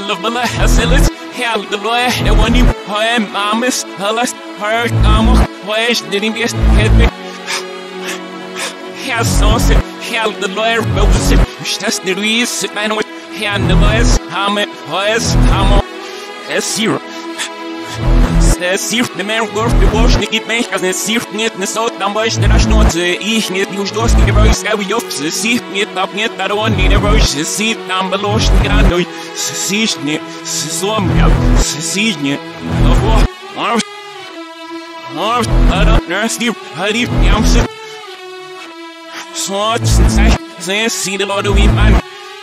love the hassles, hell the lawyer, the one you poem, mamas, hellas, her, ways, didn't get head me. Hell, sauce, hell the lawyer, roses, just the reason, I know it, hand the lawyers, hammer, hoes, hammer, zero. Сир, не мер горf bewusst, gibt mich, als es sieht nicht, ne so, dann weiß der Schnurze, ich nicht, du stoßt die Rose, aber ich hoffe, es sieht nicht, ab nicht, da du nicht der Rose, es sieht dann belost, gerade durch, es sieht nicht, es ist so, es sieht nicht, so, es sieht die Leute wie man.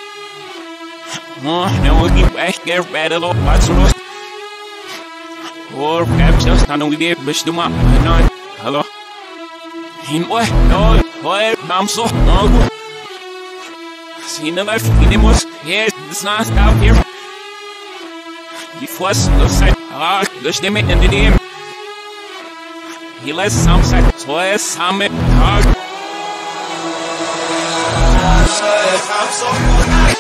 Oh, now we keep back, get ready, look, what's the most? Or perhaps just not only there, but still, hello. In what? No, what? I'm so hungry. See the life, it was, yes, it's not out here. He was the side, the stem and the name. He lets some side, so as some hard. I'm so hungry.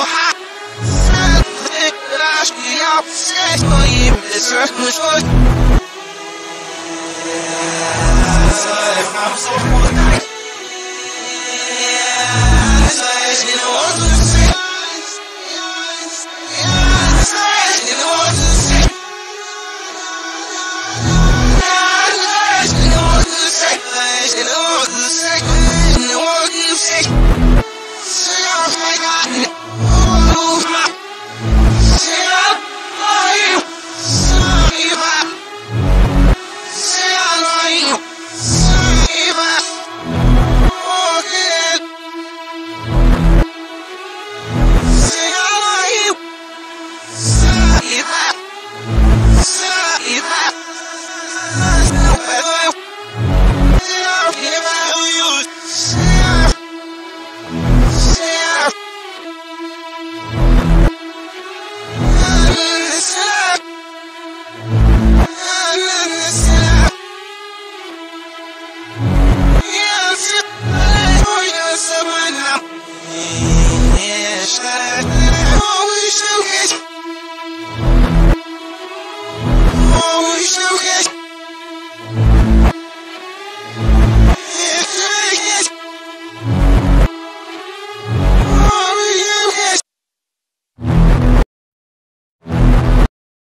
It's